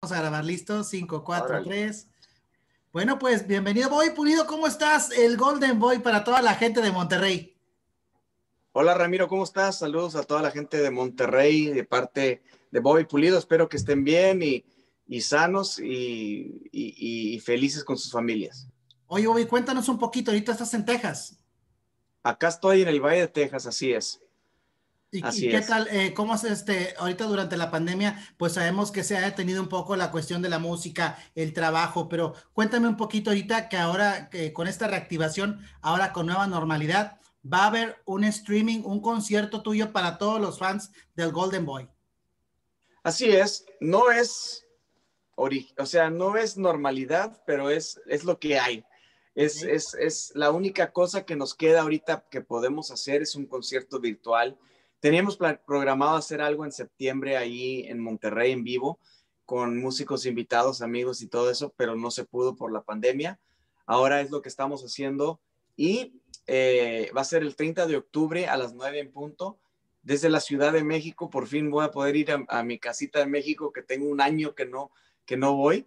vamos a grabar, listo, 5, 4, Órale. 3. Bueno, pues bienvenido, Bobby Pulido, ¿cómo estás? El Golden Boy para toda la gente de Monterrey. Hola Ramiro, ¿cómo estás? Saludos a toda la gente de Monterrey, de parte de Bobby Pulido. Espero que estén bien y sanos y felices con sus familias. Oye, Bobby, cuéntanos un poquito, ahorita estás en Texas. Acá estoy en el Valle de Texas, así es. ¿Y Así qué es. tal? ¿Cómo es ahorita durante la pandemia? Pues sabemos que se ha detenido un poco la cuestión de la música, el trabajo, pero cuéntame un poquito ahorita que ahora que con esta reactivación, ahora con nueva normalidad, va a haber un streaming, un concierto tuyo para todos los fans del Golden Boy. Así es. No es, o sea, no es normalidad, pero es lo que hay. Ok. Es la única cosa que nos queda ahorita que podemos hacer es un concierto virtual. Teníamos programado hacer algo en septiembre ahí en Monterrey en vivo con músicos invitados, amigos y todo eso, pero no se pudo por la pandemia. Ahora es lo que estamos haciendo y va a ser el 30 de octubre a las 9 en punto. Desde la Ciudad de México, por fin voy a poder ir a mi casita de México, que tengo un año que no voy.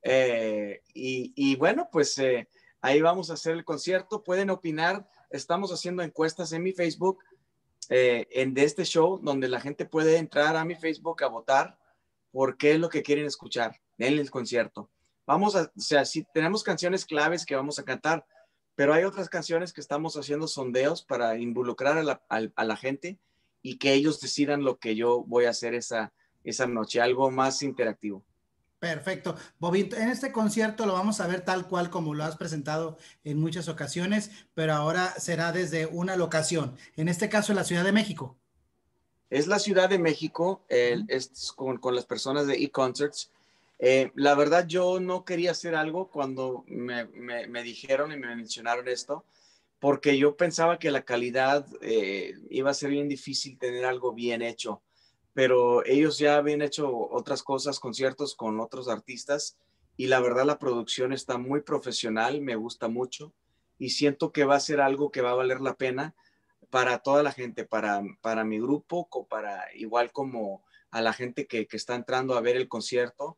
Y bueno, pues ahí vamos a hacer el concierto. Pueden opinar. Estamos haciendo encuestas en mi Facebook de este show, donde la gente puede entrar a mi Facebook a votar por qué es lo que quieren escuchar en el concierto. O sea, sí, tenemos canciones claves que vamos a cantar, pero hay otras canciones que estamos haciendo sondeos para involucrar a la gente y que ellos decidan lo que yo voy a hacer esa noche, algo más interactivo. Perfecto. Bobby, en este concierto lo vamos a ver tal cual como lo has presentado en muchas ocasiones, pero ahora será desde una locación, en este caso en la Ciudad de México. Es la Ciudad de México, es con las personas de eConcerts. La verdad, yo no quería hacer algo cuando me dijeron y me mencionaron esto, porque yo pensaba que la calidad iba a ser bien difícil tener algo bien hecho, pero ellos ya habían hecho otras cosas, conciertos con otros artistas, y la verdad la producción está muy profesional, me gusta mucho, y siento que va a ser algo que va a valer la pena para toda la gente, para mi grupo, para igual como a la gente que está entrando a ver el concierto.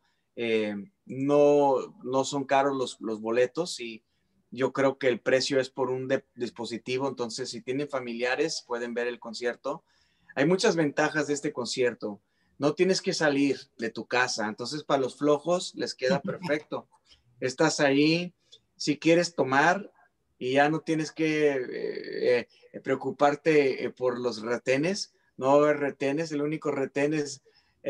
No son caros los boletos y yo creo que el precio es por un dispositivo, entonces si tienen familiares pueden ver el concierto. Hay muchas ventajas de este concierto. No tienes que salir de tu casa, entonces para los flojos les queda perfecto. Estás ahí, si quieres tomar y ya no tienes que preocuparte por los retenes, no va a haber retenes, el único retén es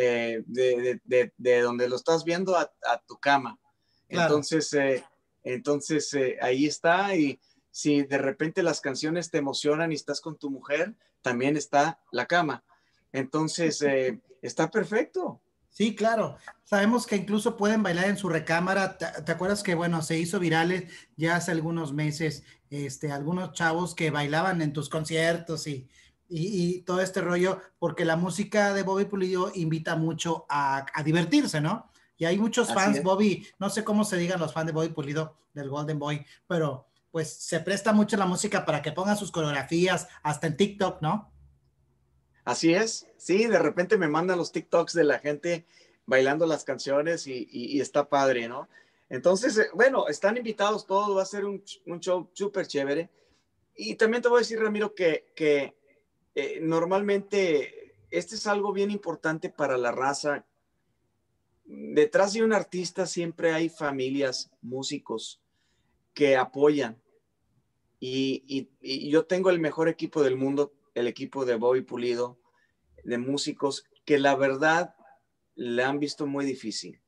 de donde lo estás viendo a tu cama. Claro. Entonces ahí está y si de repente las canciones te emocionan y estás con tu mujer, también está la cama. Entonces está perfecto. Sí, claro. Sabemos que incluso pueden bailar en su recámara. ¿Te acuerdas que, bueno, se hizo virales ya hace algunos meses, algunos chavos que bailaban en tus conciertos y todo este rollo, porque la música de Bobby Pulido invita mucho a divertirse, ¿no? Y hay muchos Así fans, es. Bobby, no sé cómo se digan los fans de Bobby Pulido, del Golden Boy, pero pues se presta mucho la música para que pongan sus coreografías, hasta en TikTok, ¿no? Así es, sí, de repente me mandan los TikToks de la gente bailando las canciones y está padre, ¿no? Entonces, bueno, están invitados todos, va a ser un show súper chévere. Y también te voy a decir, Ramiro, que normalmente este es algo bien importante para la raza. Detrás de un artista siempre hay familias, músicos que apoyan. Y yo tengo el mejor equipo del mundo, el equipo de Bobby Pulido, de músicos que la verdad le han visto muy difícil.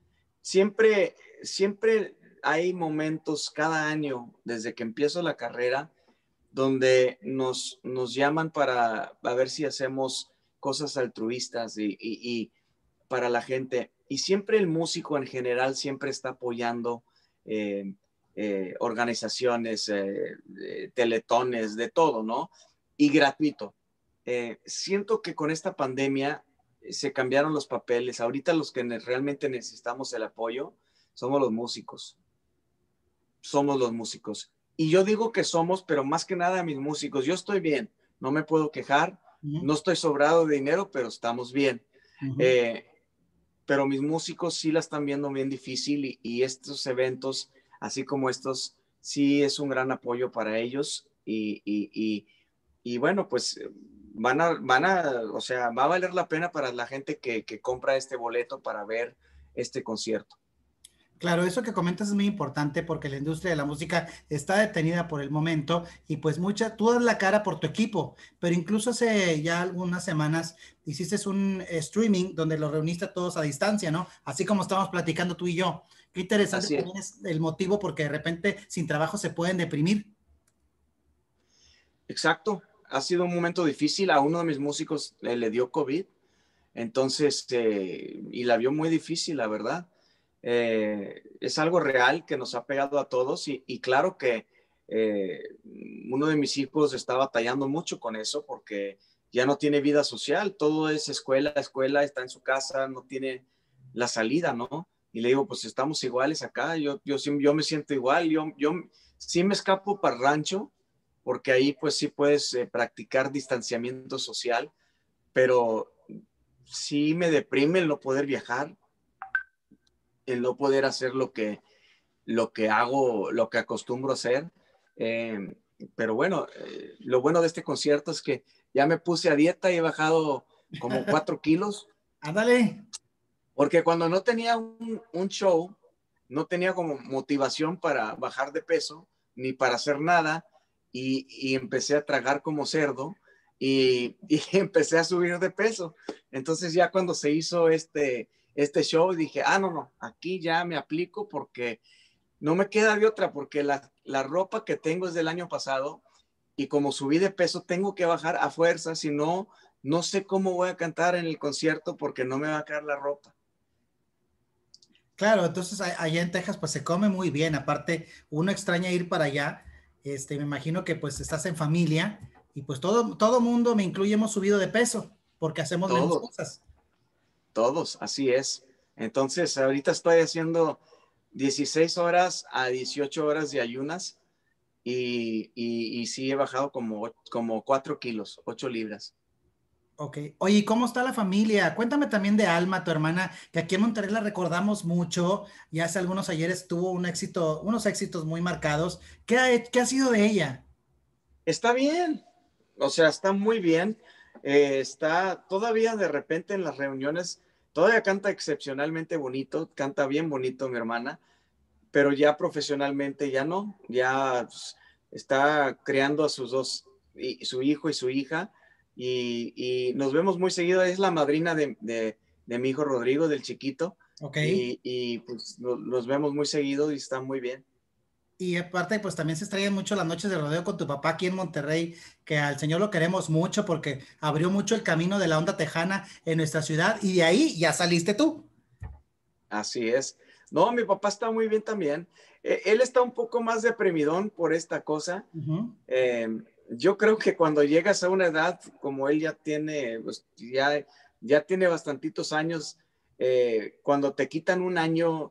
Siempre hay momentos cada año, desde que empiezo la carrera, donde nos llaman para a ver si hacemos cosas altruistas y para la gente. Y siempre el músico en general siempre está apoyando eh, organizaciones, teletones, de todo, ¿no? Y gratuito. Siento que con esta pandemia se cambiaron los papeles. Ahorita los que realmente necesitamos el apoyo somos los músicos. Somos los músicos. Y yo digo que somos, pero más que nada mis músicos. Yo estoy bien, no me puedo quejar, Uh -huh, no estoy sobrado de dinero, pero estamos bien. uh -huh. Eh, pero mis músicos sí la están viendo bien difícil y estos eventos, así como estos, sí es un gran apoyo para ellos y bueno, pues o sea, va a valer la pena para la gente que compra este boleto para ver este concierto. Claro, eso que comentas es muy importante porque la industria de la música está detenida por el momento y pues tú das la cara por tu equipo, pero incluso hace ya algunas semanas hiciste un streaming donde los reuniste a todos a distancia, ¿no? Así como estamos platicando tú y yo. Qué interesante Así es. también es el motivo porque de repente sin trabajo se pueden deprimir. Exacto. Ha sido un momento difícil. A uno de mis músicos le dio COVID. Entonces, y la vio muy difícil, la verdad. Es algo real que nos ha pegado a todos y claro que uno de mis hijos está batallando mucho con eso porque ya no tiene vida social, todo es escuela, escuela, está en su casa, no tiene la salida, ¿no? Y le digo, pues estamos iguales acá, yo me siento igual, yo sí me escapo para el rancho porque ahí pues sí puedes practicar distanciamiento social, pero sí me deprime el no poder viajar, el no poder hacer lo que hago, lo que acostumbro a hacer. Eh, pero bueno, lo bueno de este concierto es que ya me puse a dieta y he bajado como 4 kilos, Ándale. porque cuando no tenía un show, no tenía como motivación para bajar de peso, ni para hacer nada, y empecé a tragar como cerdo, y empecé a subir de peso. Entonces ya cuando se hizo este show, dije, no, no, aquí ya me aplico porque no me queda de otra, porque la ropa que tengo es del año pasado, y como subí de peso, tengo que bajar a fuerza, si no, no sé cómo voy a cantar en el concierto porque no me va a caer la ropa. Claro, entonces allá en Texas pues se come muy bien, aparte uno extraña ir para allá, me imagino que pues estás en familia y pues todo mundo, me incluye, hemos subido de peso porque hacemos menos Todos, cosas. todos, así es. Entonces, ahorita estoy haciendo 16 horas a 18 horas de ayunas y sí he bajado como 4 kilos, 8 libras. Ok, oye, ¿y cómo está la familia? Cuéntame también de Alma, tu hermana, que aquí en Monterrey la recordamos mucho y hace algunos ayeres tuvo unos éxitos muy marcados. ¿Qué ha sido de ella? Está bien, o sea, está muy bien. Está todavía de repente en las reuniones, todavía canta excepcionalmente bonito, canta bien bonito mi hermana, pero ya profesionalmente ya no, ya pues, está criando a sus dos, su hijo y su hija, y nos vemos muy seguido. Es la madrina de mi hijo Rodrigo, del chiquito, Ok. y pues nos vemos muy seguido y está muy bien. Y aparte, pues también se extrañan mucho las noches de rodeo con tu papá aquí en Monterrey, que al señor lo queremos mucho porque abrió mucho el camino de la onda tejana en nuestra ciudad y de ahí ya saliste tú. Así es. No, mi papá está muy bien también. Él está un poco más deprimidón por esta cosa. Ujú. Eh, yo creo que cuando llegas a una edad como él ya tiene, pues, ya tiene bastantitos años, cuando te quitan un año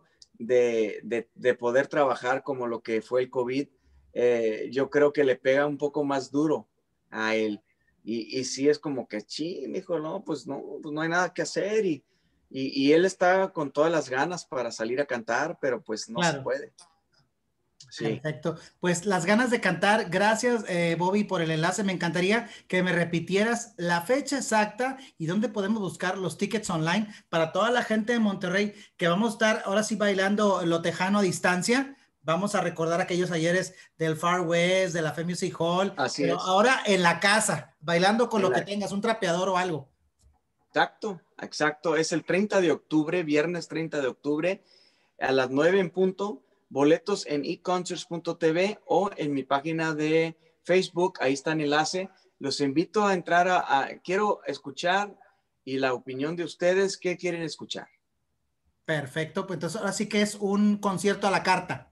de poder trabajar como lo que fue el COVID, yo creo que le pega un poco más duro a él. Y sí es como que, sí, hijo, no, pues no hay nada que hacer. Y él está con todas las ganas para salir a cantar, pero pues no se Claro. puede. Sí. Perfecto. Pues las ganas de cantar. Gracias, Bobby, por el enlace. Me encantaría que me repitieras la fecha exacta y dónde podemos buscar los tickets online para toda la gente de Monterrey que vamos a estar ahora sí bailando lo tejano a distancia. Vamos a recordar aquellos ayeres del Far West, de la Fe Music Hall, Así pero es. ahora en la casa, bailando con En lo que la, tengas, un trapeador o algo. Exacto, exacto. Es el 30 de octubre, viernes 30 de octubre, a las 9 en punto. Boletos en econcerts.tv o en mi página de Facebook. Ahí está el enlace. Los invito a entrar quiero escuchar y la opinión de ustedes. ¿Qué quieren escuchar? Perfecto. Pues entonces ahora sí que es un concierto a la carta.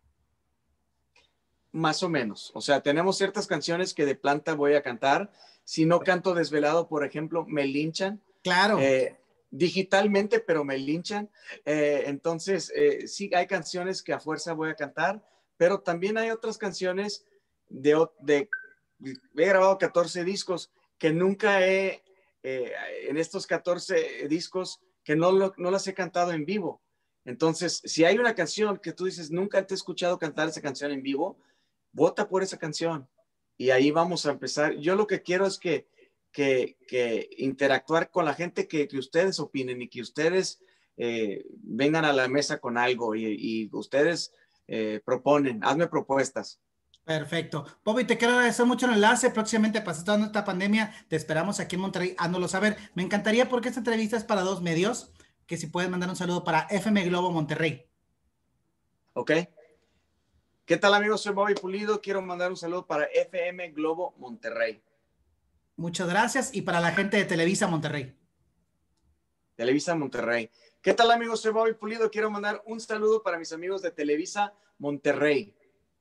Más o menos. O sea, tenemos ciertas canciones que de planta voy a cantar. Si no canto desvelado, por ejemplo, me linchan. Claro. eh, Digitalmente, pero me linchan. Entonces, sí hay canciones que a fuerza voy a cantar, pero también hay otras canciones de he grabado 14 discos que nunca en estos 14 discos, que no las he cantado en vivo. Entonces, si hay una canción que tú dices, nunca te he escuchado cantar esa canción en vivo, vota por esa canción. Y ahí vamos a empezar. Yo lo que quiero es que interactuar con la gente, que ustedes opinen y que ustedes vengan a la mesa con algo y ustedes proponen, hazme propuestas. Perfecto. Bobby, te quiero agradecer mucho el enlace. Próximamente, pasando esta pandemia, te esperamos aquí en Monterrey. Hándolo saber. Me encantaría, porque esta entrevista es para dos medios, que si pueden mandar un saludo para FM Globo Monterrey. ¿Ok? ¿Qué tal, amigos? Soy Bobby Pulido. Quiero mandar un saludo para FM Globo Monterrey. Muchas gracias. Y para la gente de Televisa Monterrey. Televisa Monterrey. ¿Qué tal, amigos? Soy Bobby Pulido. Quiero mandar un saludo para mis amigos de Televisa Monterrey.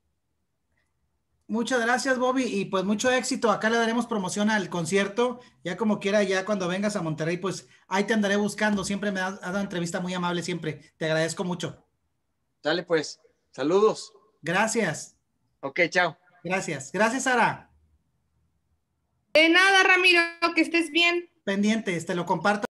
Muchas gracias, Bobby, y pues mucho éxito. Acá le daremos promoción al concierto. Ya como quiera, ya cuando vengas a Monterrey, pues ahí te andaré buscando. Siempre me has dado una entrevista muy amable, siempre. Te agradezco mucho. Dale, pues. Saludos. Gracias. Ok, chao. Gracias. Gracias, Sara. De nada, Ramiro, que estés bien. Pendientes, te lo comparto.